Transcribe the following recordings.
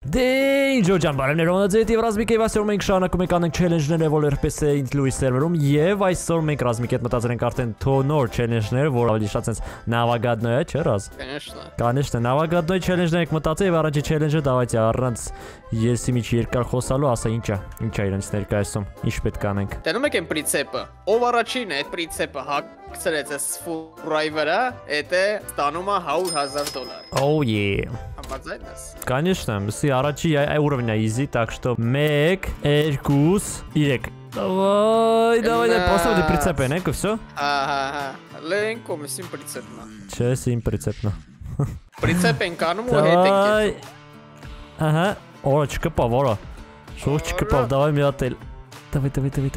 Դե Ջոջան բարևներ ոնացետ եւ Ռազմիկ եւ այսօր մենք շարունակում ենք անենք challenge-ները Volver-պես Intlui server-ում եւ այսօր մենք Ռազմիկ հետ մտածել ենք արդեն նոր challenge-ներ, որ ավելի շատ sense նավագադնոյ է, չէ՞ Ռազ։ Конечно, նավագադնոյ challenge-ներ եք մտածել եւ առաջի challenge-ը давайте առանց եսի միջ երկար խոսալու ասա ինչա իրենց ներկայացում, ինչ պետք է անենք։ Տենում եք այն պրինցիպը, ով առաջինն է այդ պրինցիպը հակցրեց այս ֆուրայի վրա, դա ստանում է $100,000։ Oh yeah. Համաձայն ես։ Конечно, мы առաջի уровня easy, так что 1, 2, 3. Давай, поставьте прицепы, не, все? Ага, легко, мы сим прицепно. Че сим прицепно? Прицепен каному хетенки. Ага, орочка повара. Шочка пов, давай мятель. Давай.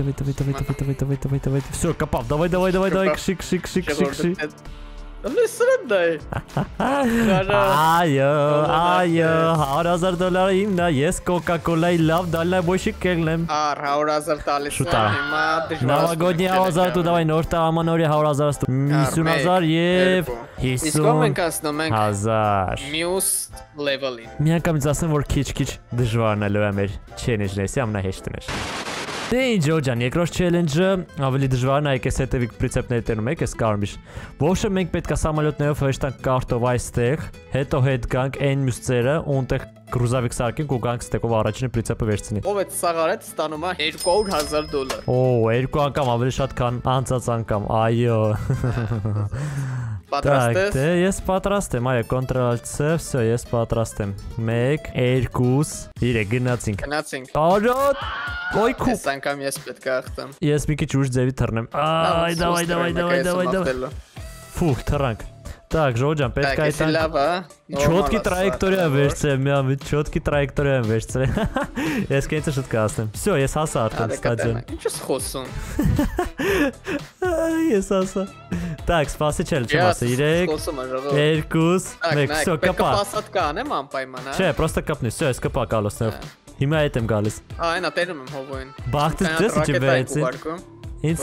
Все, копав, давай, кшик. Լսրդայ։ Այո, $100,000 իմն է, ես Coca-Cola-ի լավ դալնա բոշիկ կեղնեմ։ $100,000 տալիս եմ, հիմա դժվար։ Նավագոդնի $100,000 դու давай նոր տամանորի $100,000 50,000 եւ 50,000։ Իսկ ո՞մ ենք ասնում ենք մյուս level-ին։ Միանգամից ասեմ, որ քիչ դժվարն է լոյա մեր challenge-ը, ամենահեշտն է։ Դե Ջոջան, երկրորդ challenge-ը ավելի դժվարն է, եկես հետևիկ պրինցիպները տենում եք, ես կարմիշ։ Ոչը մենք պետք է սամոլյոտներով հեշտանք կարտով այստեղ, հետո հետ գանք այն մյուս ծերը, ունտեղ գրուզավիկ սարքենք ու գանք ստեկով առաջինը պրինցիպը վերցնի։ Ով այդ սաղարեց ստանում է $200,000։ Օ, երկու անգամ ավելի շատ քան անցած անգամ, այո։ Պատրաստ ես։ Դե ես պատրաստ եմ, այո, Ctrl+C, всё, ես պատրաստ եմ։ 1, 2, 3 գնացինք։ Արոտ։ Ոյ քու։ Այս անգամ ես պետք է ախտեմ։ Ես մի քիչ ուշ ձևի թռնեմ։ Այ, давай։ Ֆուх, թռանք։ Так, Ժոջան, պետք է այդտեղ Չոտքի տրայեկտորիա վերցրեմ, միամիտ չոտքի տրայեկտորիա եմ վերցրել։ Ես քեզ շուտ կհասնեմ։ Всё, ես հասա արդեն ստադիոն։ Ինչ ես խոսում։ Ես հասա։ Так, սպասի չեմ ասա 3 2 1, всё, կապա։ Կապասատ կանեմ անպայման, հա։ Չէ, просто կապնի, всё, ես կապա կալոսներով։ Հիմա հետ եմ գալիս։ Այնա տերում եմ հովոյին։ Բախտից դες ինչ վերցին։ Ինձ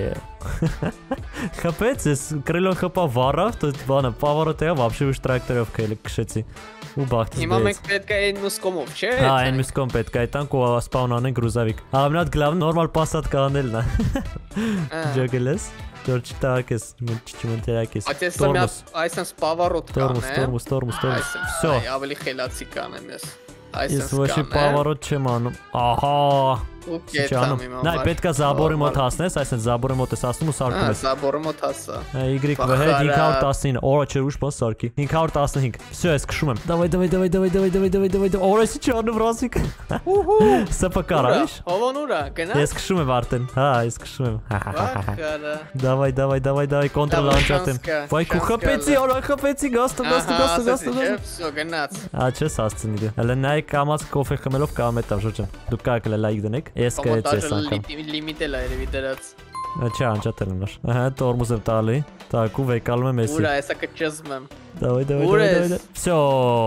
Խփեց, ես կրելոն խփա վառավ, դու բանը պավարոտեա вообще ուշ տրակտորով քշեցի։ Ու բախտից։ Հիմա մենք պետք է այն մուսկոմով, չէ՞։ Հա, այն մուսկոմ պետք է այտանք ու սպաուն անենք գրուզավիկ։ Ամենատ գլավն նորմալ պասատ կանելն է։ Ջոգելես։ Դորջ տակես, չմենտերակես։ Այսպես պավարոտ կանեմ։ Տորմուս։ Всё։ Ավելի խելացի կանեմ ես։ Ես ոչ պավարոտ չեմ անում։ Ահա։ Նայ, պետք է Զաբորի մոտ հասնես, այսինքն Զաբորի մոտ ես հասնում ու սարքում ես։ Զաբորի մոտ հասա։ Y-ը 519, օրը չէ ուշ բան սարքի։ 515։ Всё, ես քշում եմ։ Давай։ Օրեսի չառնում Ռասիկ։ Սպա կարայш։ Հովոնուրա, գնա։ Ես քշում եմ արդեն։ Հա, ես քշում եմ։ Давай, կոնտրոլ անջատեմ։ Վայ քու խփեցի, գաստո։ Всё, գնաց։ Ա չես հասցնի։ Հələ նայ կամած կոֆե խմելով կամ էտավ Ժոջան։ Դուք կարելի է լայք դնեք։ Ես կեցես անգամ։ Լիմիտել է երևի դրած։ Չէ, անջատել եմ նոր։ Ահա, տորմուզ եմ տալի։ Так, ու վեկալում եմ էսի։ Ուրա, էսա կճզում եմ։ Давай։ Всё։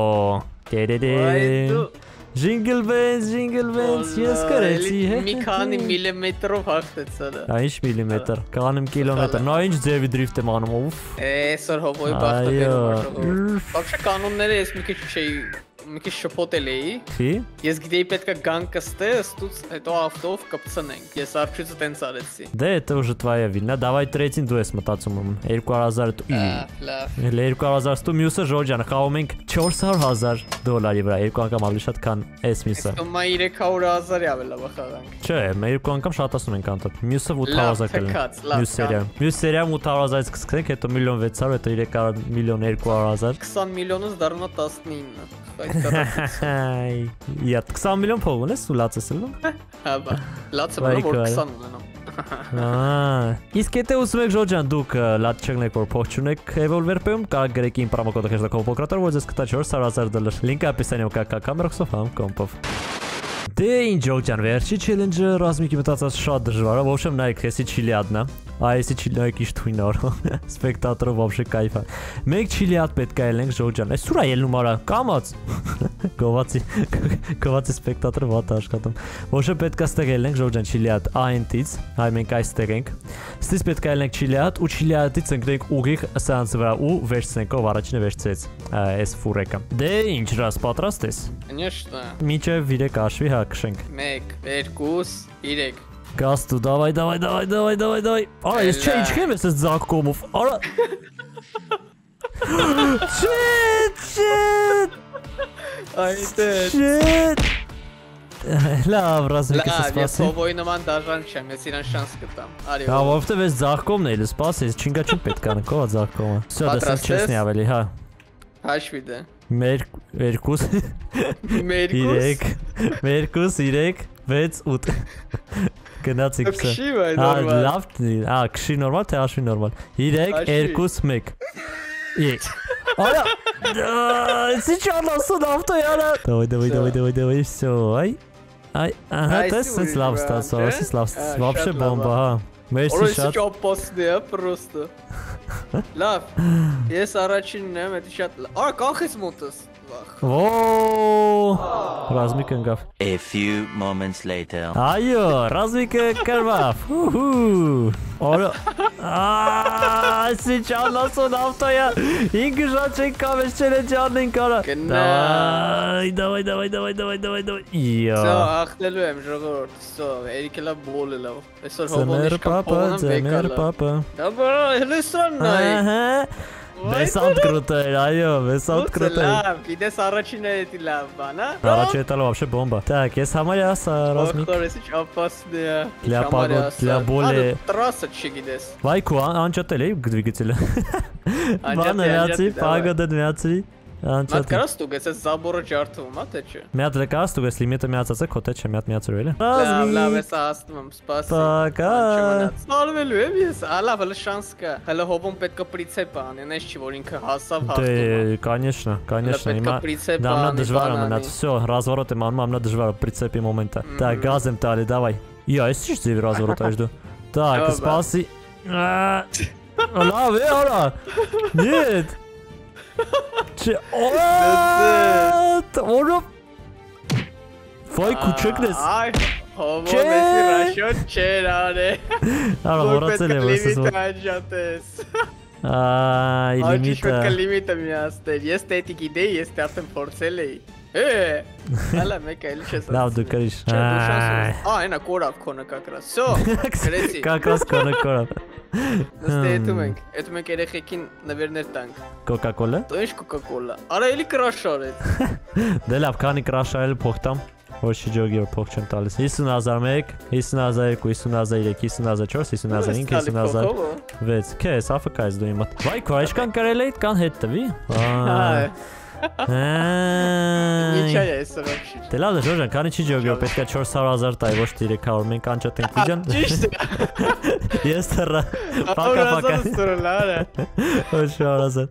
Jingle bells, ես կրեցի, հե։ Մի քանի միլիմետրով հաղթեցա դա։ Ինչ միլիմետր, քանում կիլոմետր։ Նա ինչ ձևի դրիֆտ եմ անում, ուֆ։ Այսօր հովոյ բախտաբերում։ Вообще կանոնները ես մի քիչ չէի մի քիչ շփոթել էի։ Չի։ Ես գիտեի պետքա գան կստես, դուց հետո ավտով կպցնենք։ Ես արչույցը տենց արեցի։ Դե это уже твоя вина. Давай третին դու ես մտածում եմ։ 200,000 Լավ։ 200,000 դու մյուսը Ժոջան, խաղում ենք $400,000 վրա, երկու անգամ ավելի շատ քան այս մյուսը։ Հիմա 300,000-ի ավելա խաղանք։ Չէ, մենք երկու անգամ շատացնում ենք անտոտ։ Մյուսը 800,000 կլինի։ Մյուս սերիայում 800,000-ից կսկսենք, հետո 1,600,000, հետո 300,000,200,000։ 20 միլիոնից դառնա 19։ Я 20 միլիոն փող ունես ու լացես ելնում։ Հա, բա։ Լացը մնա որ 20 ունենամ։ Իսկ եթե ուզում եք Ժոջան դուք լաց չգնեք որ փող չունեք Volver-ում, կարող գրեք իմ պրոմոկոդը hashtag Opokrator, որ ձեզ կտա $400,000։ Լինքը описанիում կա կամերով համ կոմպով։ Դե ինչ Ժոջան, վերջի challenge-ը Ռազմիկի մտածած շատ դժվար է, ոչմ նայեք, հեսի չիլիադնա։ Այսի չիլիակ իշտ հույնար։ Սպեկտատորը вообще кайֆ է։ Մենք չիլիադ պետք է ելնենք Ժոջան։ Այս սուրա ելնում արա, կամած։ Գովացի սպեկտատորը վատ աշխատում։ Ոչը պետք է ստեղ ելնենք Ժորժան Չիլիատ այնտից, այ մենք այստեղ ենք։ Ստից պետք է ելնենք Չիլիատ ու Չիլիատից ընկնենք ուղիղ սրանց վրա ու վերցնենք ով առաջինը վերցրեց այս ֆուրեկը։ Դե ինչ ռաս պատրաստ ես։ Конечно։ Մինչև 3 հաշվի հա քշենք։ 1 2 3 Գաստու, давай։ Արա, ես չէ, ինչքեմ ես այս ձակ կոմով։ Արա։ Shit. Այդե։ Լավ, ռազմիկս Լավ, ես սպասի։ հովոյի նման դաժան չեմ, ես իրան շանս կտամ։ Արի։ Հա, որովհետև ես ձախկոմն էի, սպասես, չինգա չի պետք ա նկո ձախկոմը։ Всё, դեսեմ չեսնի ավելի, հա։ Հաշվի դե։ 1 2 3 6 8 Գնացինք սա։ Քշի վայ նորմալ։ Լավ, քշի նորմալ, թե հաշվի նորմալ։ 3 2 1 Եկ։ Արա։ Ինչ անասուն ավտոյանը։ Давай, всё, այ։ Ահա, տես լավ ստացա, լավ, вообще бомба, հա։ Մերսի շատ։ Ճոպոսն է, պրոստը։ Լավ։ Ես առաջինն եմ, դա շատ։ Արա, կանխես մոտս։ Ո Ռազմիկ ընկավ։ A few moments later. Այո, Ռազմիկը կրվավ։ Արա։ Ասի ճանասուն ավտոյա։ Ինքը շատ չենք կավես չելեջանն ենք արա։ Давай։ Իա։ Սա ախտելու եմ ժողովուրդ, սա, երիքելա բոլը լավ։ Այսօր հովոնիշ Ձմեր պապա։ Դաբա, հելեսան նայ։ Վեսանտ կրուտեր, այո, վեսանտ կրուտեր։ Լավ, գիտես առաջինը էդի լավ բան, հա։ Առաջինը տալով вообще բոմբա։ Так, ես համարյա ասա, Ռազմիկ։ Ոխորես ինչ ապասն է։ Для погоды, для боли։ Տրասը չգիտես։ Վայքու, անջատել էի գդվիգիցելը։ Բանը միացի, պագոդը միացի։ Մատ կարաս դու գես զաբորը ջարդում, հա թե չէ։ Մի հատ կարաս դու գես լիմիտը միացած է, քո թե չէ, մի հատ միացրել է։ Լավ, ես հասնում եմ, սպասի։ Պակա։ Սալվելու եմ ես, լավ, հələ շանս կա։ Հələ հովում պետք է պրիցեպ անեն, այս չի որ ինքը հասավ հաղթում։ Դե, конечно, հիմա դամնա դժվար է մնաց, всё, разворот եմ անում, ամենադժվարը պրիցեպի մոմենտը։ Так, газ եմ տալի, давай։ Իա, այս ի՞նչ ձևի разворот аж դու։ Так, սպասի։ Լավ է, արա։ Нет։ Չէ, օրը Վայ քուչեկնես Այ, հովո մեսի ռաշոտ չեր արե Արա, հորացել եմ ասես որ Այ, լիմիտը լիմիտը պետք է լիմիտը միացնել, ես դե էդի գիտեի, ես դե արդեն փորձել էի Հալա մեկը էլի չես Լավ դու կրիշ այնա կորավ քոնը կակրաս, սո, գրեցի Կակրաս կոնը կորավ Նստե էտում ենք երեխեքին նվերներ տանք Կոկա-կոլա Դո ինչ կոկա-կոլա, արա էլի կրաշ արեց Դե լավ, քանի կրաշ արել փող տամ Ոչ չջոգի որ փող չեմ տալիս 50,001, 50,002, 50,003, 50,004, 50,005, 50,006 Քեզ, AFK ես դու իմ մոտ Վայ քո, այսքան կարել էիդ կան հետ տվի Ինչ է ես սրոքշի Դե լավ դե Ժորժան, քանի չի ջոգի որ պետք է 400,000 տայի ոչ 300 մենք անջատենք վիջան Ճիշտ է Ես թռա Ապա Պակա սրոլարը Ոչ 400,000